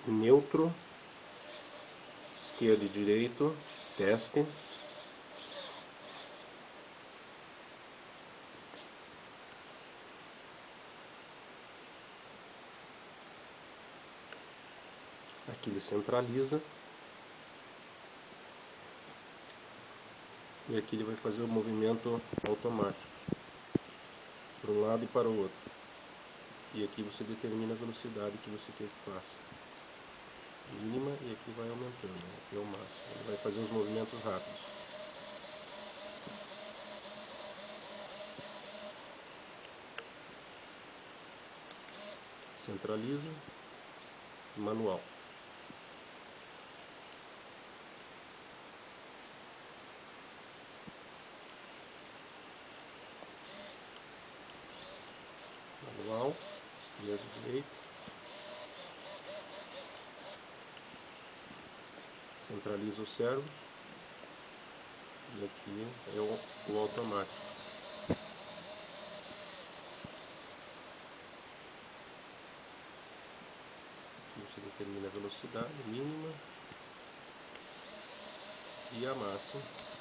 neutro, esquerdo e direito, teste. Aqui ele centraliza. E aqui ele vai fazer o movimento automático, para um lado e para o outro. E aqui você determina a velocidade que você quer que faça. Mínima, e aqui vai aumentando, até o máximo. Ele vai fazer os movimentos rápidos. Centraliza, manual. Manual, esquerdo e direito. Centraliza o servo. E aqui é o automático. Aqui você determina a velocidade mínima e a máxima.